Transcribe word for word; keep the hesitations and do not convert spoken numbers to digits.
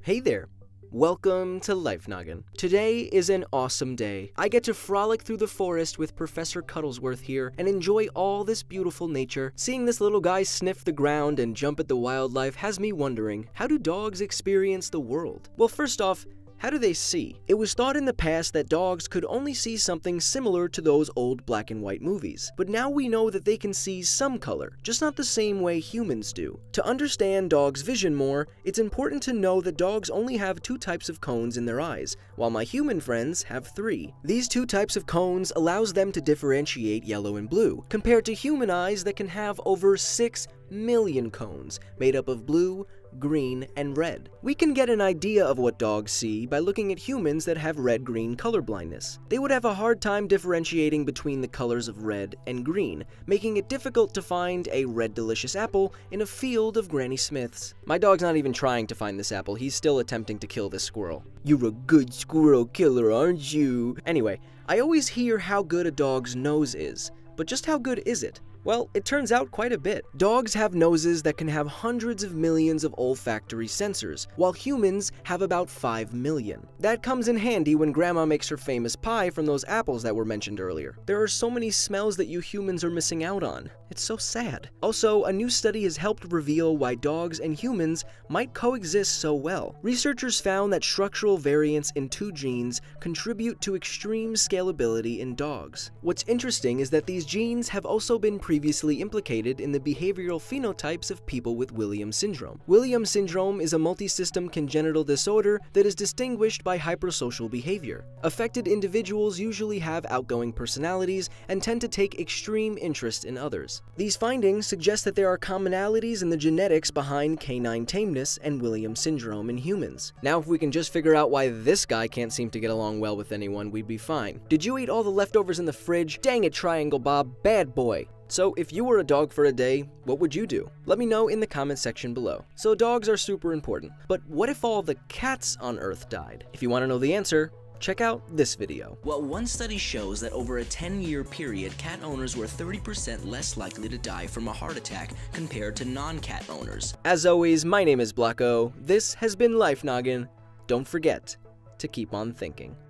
Hey there! Welcome to Life Noggin. Today is an awesome day. I get to frolic through the forest with Professor Cuddlesworth here and enjoy all this beautiful nature. Seeing this little guy sniff the ground and jump at the wildlife has me wondering, how do dogs experience the world? Well, first off, how do they see? It was thought in the past that dogs could only see something similar to those old black and white movies, but now we know that they can see some color, just not the same way humans do. To understand dogs' vision more, it's important to know that dogs only have two types of cones in their eyes, while my human friends have three. These two types of cones allows them to differentiate yellow and blue, compared to human eyes that can have over six million cones, made up of blue, green, and red. We can get an idea of what dogs see by looking at humans that have red-green color blindness. They would have a hard time differentiating between the colors of red and green, making it difficult to find a red delicious apple in a field of Granny Smiths. My dog's not even trying to find this apple, he's still attempting to kill this squirrel. You're a good squirrel killer, aren't you? Anyway, I always hear how good a dog's nose is, but just how good is it? Well, it turns out quite a bit. Dogs have noses that can have hundreds of millions of olfactory sensors, while humans have about five million. That comes in handy when Grandma makes her famous pie from those apples that were mentioned earlier. There are so many smells that you humans are missing out on. It's so sad. Also, a new study has helped reveal why dogs and humans might coexist so well. Researchers found that structural variants in two genes contribute to extreme scalability in dogs. What's interesting is that these genes have also been pre previously implicated in the behavioral phenotypes of people with Williams syndrome. Williams syndrome is a multisystem congenital disorder that is distinguished by hypersocial behavior. Affected individuals usually have outgoing personalities and tend to take extreme interest in others. These findings suggest that there are commonalities in the genetics behind canine tameness and Williams syndrome in humans. Now, if we can just figure out why this guy can't seem to get along well with anyone, we'd be fine. Did you eat all the leftovers in the fridge? Dang it, Triangle Bob, bad boy. So, if you were a dog for a day, what would you do? Let me know in the comment section below. So dogs are super important, but what if all the cats on Earth died? If you want to know the answer, check out this video. Well, one study shows that over a ten year period, cat owners were thirty percent less likely to die from a heart attack compared to non-cat owners. As always, my name is Blocko. This has been Life Noggin. Don't forget to keep on thinking.